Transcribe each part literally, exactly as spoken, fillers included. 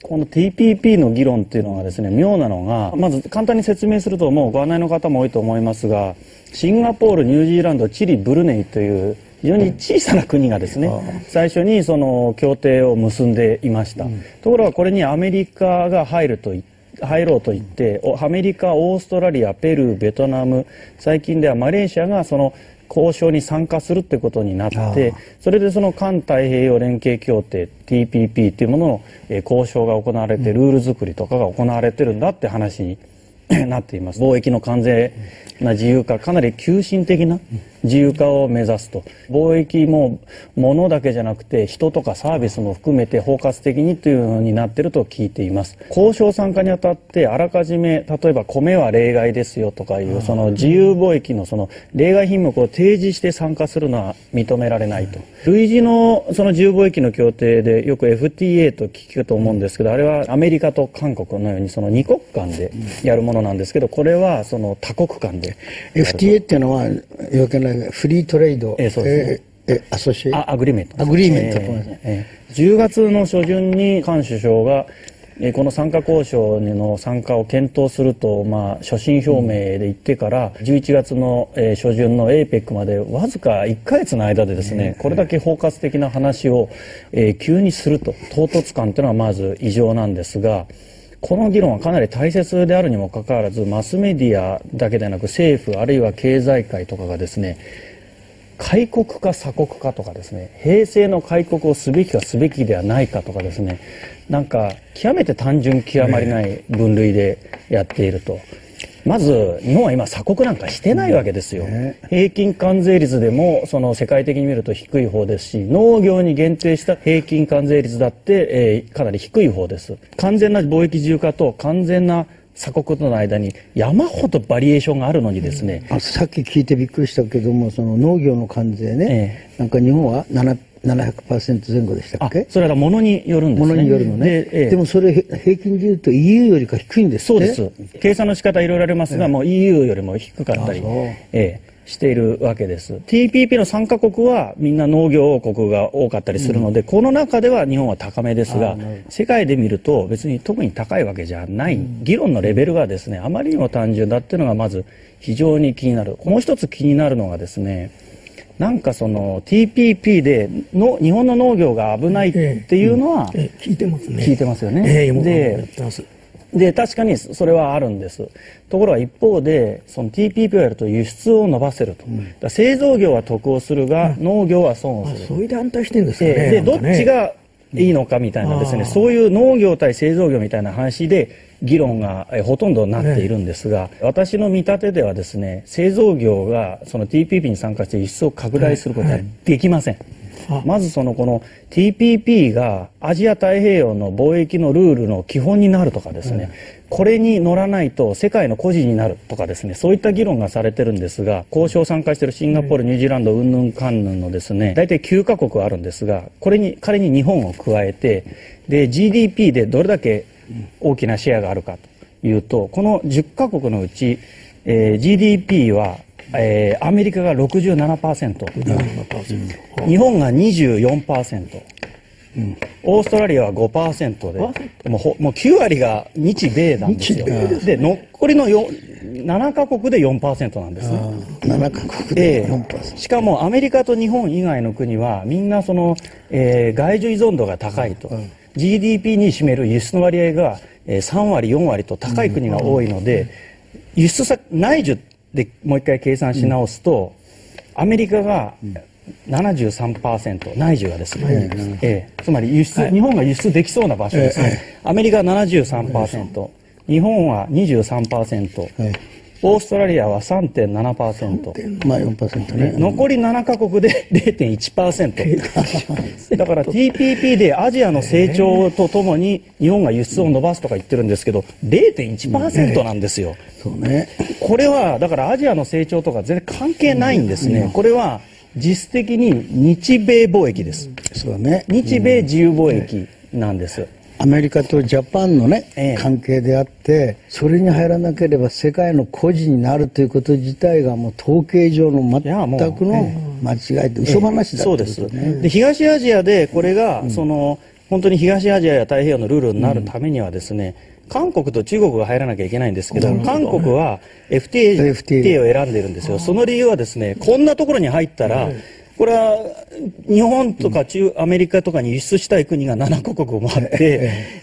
この ティーピーピー の議論っていうのがですね、妙なのが、まず簡単に説明すると、もうご案内の方も多いと思いますが、シンガポール、ニュージーランド、チリ、ブルネイという非常に小さな国がですね、最初にその協定を結んでいました。ところがこれにアメリカが入ると言って入ろうと言って、アメリカ、オーストラリア、ペルー、ベトナム、最近ではマレーシアがその交渉に参加するってことになって、それでその環太平洋連携協定 ティーピーピー というものの交渉が行われて、ルール作りとかが行われてるんだって話になっています。貿易の完全な自由化、かなり急進的な自由化を目指すと。貿易も物だけじゃなくて人とかサービスも含めて包括的にというふうになっていると聞いています。交渉参加にあたってあらかじめ、例えば米は例外ですよとかいうその自由貿易のその例外品目を提示して参加するのは認められないと。類似のその自由貿易の協定でよく エフティーエー と聞くと思うんですけど、あれはアメリカと韓国のようにその二国間でやるものなんですけど、これはその多国間で。 エフティーエー っていうのは要件ないフリートレード、 えーそうですね、 えー、アソシエあアグリメントアグリメント、 えーえー、じゅうがつの初旬に菅首相がこの参加交渉の参加を検討すると、まあ、所信表明で言ってから、じゅういちがつの初旬の エーペック までわずかいっかげつの間でですね、これだけ包括的な話を急にすると、唐突感というのはまず異常なんですが、この議論はかなり大切であるにもかかわらず、マスメディアだけでなく政府あるいは経済界とかがですね、開国か鎖国かとかですね、平成の開国をすべきかすべきではないかとかですね、なんか極めて単純極まりない分類でやっていると。まず日本は今鎖国なんかしてないわけですよ。平均関税率でもその世界的に見ると低い方ですし、農業に限定した平均関税率だって、えー、かなり低い方です。完全な貿易自由化と完全な鎖国との間に山ほどバリエーションがあるのにですね、 あさっき聞いてびっくりしたけども、その農業の関税ね、ええ、なんか日本はななななひゃくパーセント 前後でしたっけ？ それは物によるんですね。 物によるのね。で、ええ、でもそれ平均で言うと イーユー よりか低いんですって。 そうです。計算の仕方いろいろありますが、ええ、もう イーユー よりも低かったり、ええ、しているわけです。ティーピーピー の参加国はみんな農業王国が多かったりするので、うん、この中では日本は高めですが、世界で見ると別に特に高いわけじゃない、うん、議論のレベルがですね、あまりにも単純だっていうのがまず非常に気になる。もう一つ気になるのがですね、なんかその ティーピーピー での日本の農業が危ないっていうのは、 ええええ、聞いてますね。 聞いてますよね。 ええ、 で、で確かにそれはあるんです。ところが一方でその ティーピーピー をやると輸出を伸ばせると、うん、だ製造業は得をするが、うん、農業は損をする。 そういう団体してるんですかね。 で、どっちがいいのかみたいなですね、うん、そういう農業対製造業みたいな話で議論がほとんどなっているんですが、ね、私の見立てではですね、製造業がその ティーピーピー に参加して輸出を拡大することはできません。はいはい、まずそのこの ティーピーピー がアジア太平洋の貿易のルールの基本になるとかですね、うん、これに乗らないと世界の孤児になるとかですね、そういった議論がされてるんですが、交渉参加しているシンガポール、ニュージーランド、うんぬんかんぬんのですね、大体きゅうかこくあるんですが、これに仮に日本を加えて、で ジーディーピー でどれだけ大きなシェアがあるかというと、このじゅっかこくのうち、えー、ジーディーピー は、えー、アメリカが ろくじゅうななパーセント、うん、日本が にじゅうよんパーセント、うん、オーストラリアは ごパーセント でもうほもうきゅうわりが日米なんですよ。で残りのななかこくで よんパーセント なんですね。 ななかこくで よんパーセント、 しかもアメリカと日本以外の国はみんなその、えー、外需依存度が高いと、うん、ジーディーピー に占める輸出の割合がさんわりよんわりと高い国が多いので、輸出先内需でもう一回計算し直すと、アメリカが ななじゅうさんパーセント、内需がですね、えー、つまり輸出、はい、日本が輸出できそうな場所ですね、アメリカは ななじゅうさんパーセント、日本は にじゅうさんパーセント、はい、オーストラリアは さんてんななパーセント、 まあ よんパーセントね、 残りななかこくで れいてんいちパーセント だから ティーピーピー でアジアの成長とともに日本が輸出を伸ばすとか言ってるんですけど れいてんいちパーセント なんですよ。 そうね、 これはだからアジアの成長とか全然関係ないんですね。これは実質的に日米貿易です。 そうね、 日米自由貿易なんです。 アメリカとジャパンのね、ええ、関係であって、それに入らなければ世界の孤児になるということ自体がもう統計上の全くの間違いで、嘘話だということね。 そうです。で東アジアでこれが、うん、その本当に東アジアや太平洋のルールになるためにはですね、うん、韓国と中国が入らなきゃいけないんですけど、韓国は エフティーエー を選んでいるんですよ。その理由はですね、こんなところに入ったら、これは日本とか中アメリカとかに輸出したい国がななカ国もあって、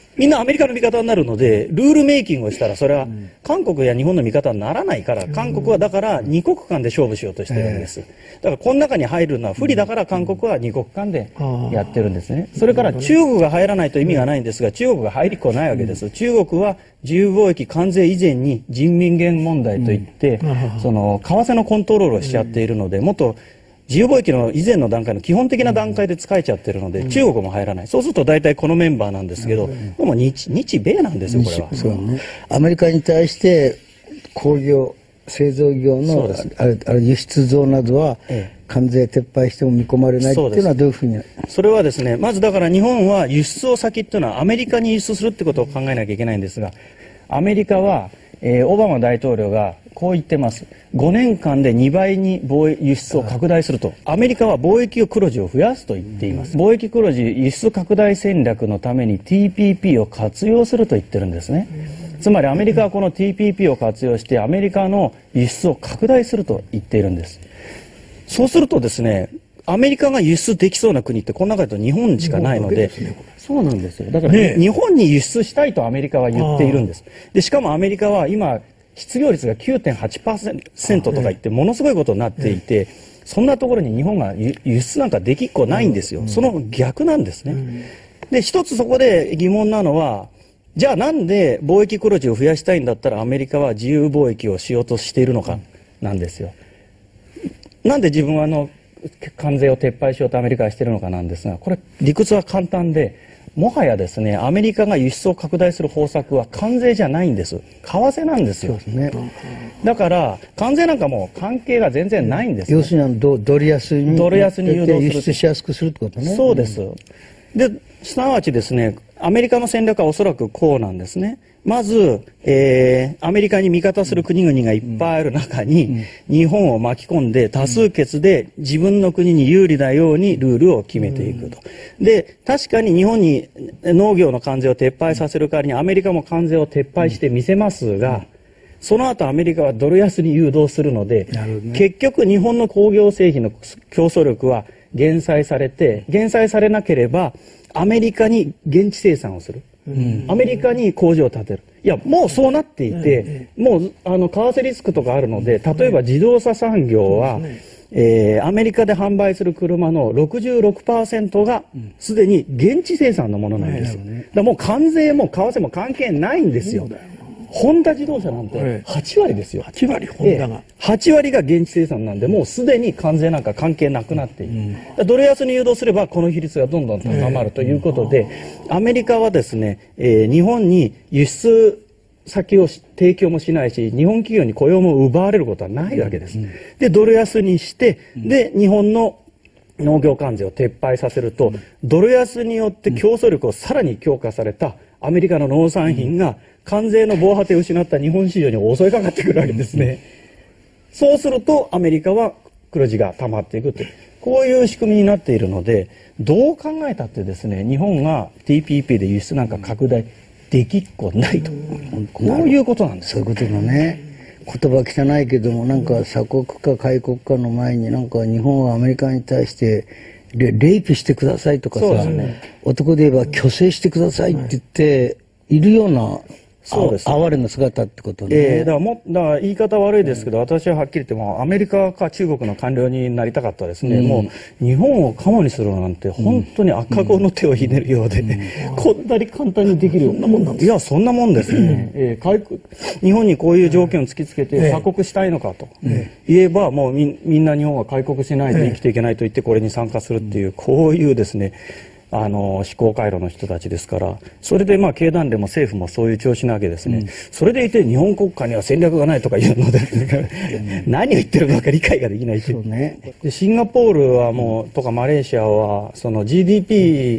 みんなアメリカの味方になるので、ルールメイキングをしたら、それは韓国や日本の味方にならないから、韓国はだからに国間で勝負しようとしてるんです。だからこの中に入るのは不利だから、韓国はに国間でやってるんですね。それから中国が入らないと意味がないんですが、中国が入りっこないわけです。中国は自由貿易関税以前に人民元問題といって、その為替のコントロールをしちゃっているので、もっと自由貿易の以前の段階の基本的な段階で使えちゃってるので、中国も入らない。そうすると大体このメンバーなんですけど、でも日、日米なんですよ、これは。 そうね。アメリカに対して工業、製造業のあれあれ輸出増などは関税撤廃しても見込まれないっていうのはどういうふうに？ それはですね、まずだから日本は輸出を先っていうのはアメリカに輸出するってことを考えなきゃいけないんですが、アメリカは、えー、オバマ大統領がこう言ってます。ごねんかんでにばいに貿易輸出を拡大すると。アメリカは貿易黒字を増やすと言っています。貿易黒字輸出拡大戦略のために ティーピーピー を活用すると言ってるんですね。つまりアメリカはこの ティーピーピー を活用してアメリカの輸出を拡大すると言っているんです。そうするとですね、アメリカが輸出できそうな国ってこの中だと日本しかないので、そうなんですよ。だから、ね、日本に輸出したいとアメリカは言っているんです。で、しかもアメリカは今失業率が きゅうてんはちパーセント とか言ってものすごいことになっていて、そんなところに日本が輸出なんかできっこないんですよ。その逆なんですね。で、一つそこで疑問なのは、じゃあなんで貿易黒字を増やしたいんだったらアメリカは自由貿易をしようとしているのかなんですよ。なんで自分はあの関税を撤廃しようとアメリカはしているのかなんですが、これ理屈は簡単で、もはやですね、アメリカが輸出を拡大する方策は関税じゃないんです。為替なんですよ。そうですね。だから関税なんかもう関係が全然ないんです、ね。 要するにドドル安にドル安に誘導する。 輸出しやすくするってことね。 そうです。で、すなわちですね、アメリカの戦略はおそらくこうなんですね。まず、えー、アメリカに味方する国々がいっぱいある中に、日本を巻き込んで多数決で自分の国に有利なようにルールを決めていくと。で、確かに日本に農業の関税を撤廃させる代わりにアメリカも関税を撤廃してみせますが、その後アメリカはドル安に誘導するので、ね、結局日本の工業製品の競争力は減災されて、減災されなければアメリカに現地生産をする。うん、アメリカに工場を建てる。いや、もうそうなっていて、うん、もう、あの、為替リスクとかあるので、例えば自動車産業は、うん、えー、アメリカで販売する車の ろくじゅうろくパーセント が、すでに現地生産のものなんです。うん、だからもう関税も為替も関係ないんですよ。ホンダ自動車なんてはちわりですよ。 はちわり、ホンダが。 はちわりが現地生産なんで、もうすでに関税なんか関係なくなっている。うん、ドル安に誘導すれば、この比率がどんどん高まるということで、アメリカはですね、えー、日本に輸出先を提供もしないし、日本企業に雇用も奪われることはないわけです。うん、で、ドル安にして、で、日本の農業関税を撤廃させると、ドル安によって競争力をさらに強化されたアメリカの農産品が、関税の防波堤を失った日本市場に襲いかかってくるわけですね。そうするとアメリカは黒字が溜まっていくという、こういう仕組みになっているので、どう考えたってですね、日本が ティーピーピー で輸出なんか拡大できっこないと、こういうことなんです。 そういうことだね。言葉汚いけども、なんか鎖国か開国かの前に、なんか日本はアメリカに対してレ, レイプしてくださいとかさ、ね、男で言えば虚勢してくださいって言っているような、そうです。哀れな姿ってことね。 ええー、だからも、だから言い方悪いですけど、うん、私ははっきり言っても、アメリカか中国の官僚になりたかったですね。うん、もう、日本をカモにするなんて、本当に赤子の手をひねるようで、ね、うん、こんなに簡単にできるようなもんなんです。いや、そんなもんですね。うん、えー、開国、日本にこういう条件を突きつけて、鎖国したいのかと、言えば、もうみ、みんな日本は開国しないと生きていけないと言って、これに参加するっていう、こういうですね、あの思考回路の人たちですから、それでまあ経団連も政府もそういう調子なわけですね。うん、それでいて日本国家には戦略がないとか言うので、うん、何を言ってるのか理解ができないし、そうね、でシンガポールはもうとかマレーシアはその ジーディーピー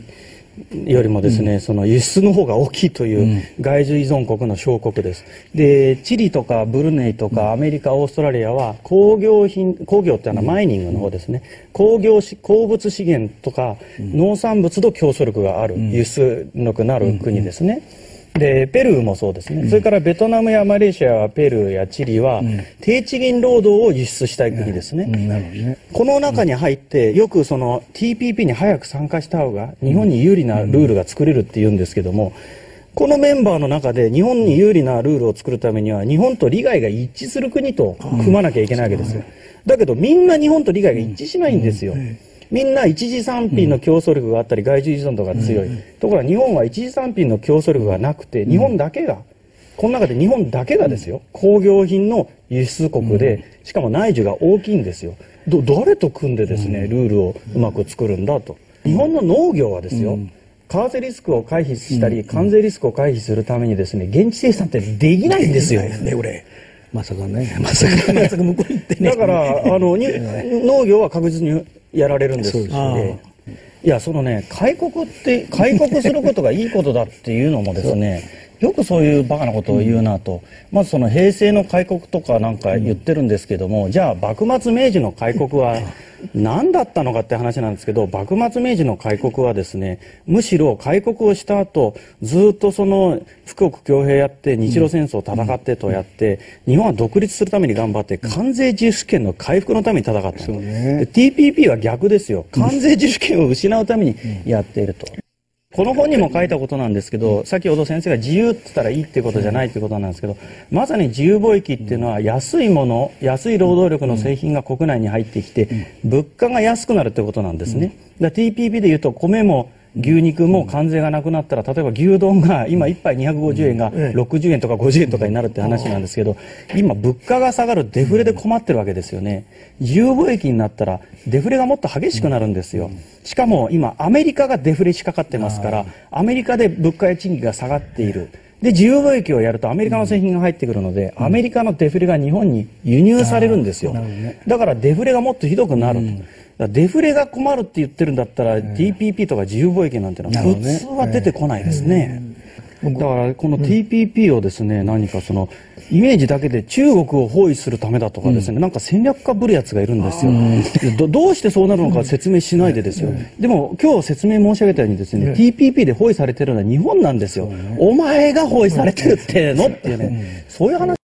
よりもですね、その輸出の方が大きいという外需依存国の小国です。で、チリとかブルネイとかアメリカ、オーストラリアは工業品、工業っていうのはマイニングの方ですね。工業し、鉱物資源とか農産物と競争力がある、輸出力のある国ですね。で、ペルーもそうですね。それからベトナムやマレーシア、ペルーやチリは低地銀労働を輸出したい国ですね。 なるほどね。 この中に入ってよくその ティーピーピー に早く参加した方が日本に有利なルールが作れるって言うんですけども、このメンバーの中で日本に有利なルールを作るためには日本と利害が一致する国と組まなきゃいけないわけですよ。だけどみんな日本と利害が一致しないんですよ。みんな一次産品の競争力があったり外需依存度が強い。ところが日本は一次産品の競争力がなくて、日本だけが、この中で日本だけがですよ、工業品の輸出国で、しかも内需が大きいんですよ。ど、誰と組んでですね、ルールをうまく作るんだと。日本の農業はですよ、為替リスクを回避したり、関税リスクを回避するためにですね、現地生産ってできないんですよ。 ね、俺。 まさかね。 まさか、まさか向こう行ってね。 だから、あの、に農業は確実にやられるんです。いや、そのね、開国って、開国することがいいことだっていうのもですね、よくそういうバカなことを言うなと。うん、まずその平成の開国とかなんか言ってるんですけども、うん、じゃあ幕末明治の開国は何だったのかって話なんですけど、幕末明治の開国はですね、むしろ開国をした後、ずっとその富国強兵やって日露戦争を戦ってとやって、日本は独立するために頑張って関税自主権の回復のために戦った。うんね、ティーピーピー は逆ですよ。関税自主権を失うためにやっていると。この本にも書いたことなんですけど、先ほど先生が自由って言ったらいいってことじゃないってことなんですけど、まさに自由貿易っていうのは安いもの、安い労働力の製品が国内に入ってきて、物価が安くなるってことなんですね。だ ティーピーピー で言うと米も牛肉も関税がなくなったら、例えば牛丼が今いっぱいにひゃくごじゅうえんがろくじゅうえんとかごじゅうえんとかになるって話なんですけど、今物価が下がるデフレで困ってるわけですよね。自由貿易になったらデフレがもっと激しくなるんですよ。しかも今アメリカがデフレしかかってますから、アメリカで物価や賃金が下がっている。で、自由貿易をやるとアメリカの製品が入ってくるので、アメリカのデフレが日本に輸入されるんですよ。だからデフレがもっとひどくなると。デフレが困るって言ってるんだったら、えー、ティーピーピー とか自由貿易なんてのは普通は出てこないですね。えー、だからこの ティーピーピー をですね、何かそのイメージだけで中国を包囲するためだとかですね、うん、なんか戦略家ぶるやつがいるんですよ。ど, どうしてそうなるのか説明しないでですよ。でも今日説明申し上げたようにですね、ティーピーピー で包囲されてるのは日本なんですよ。お前が包囲されてるってのっていうね、そういう話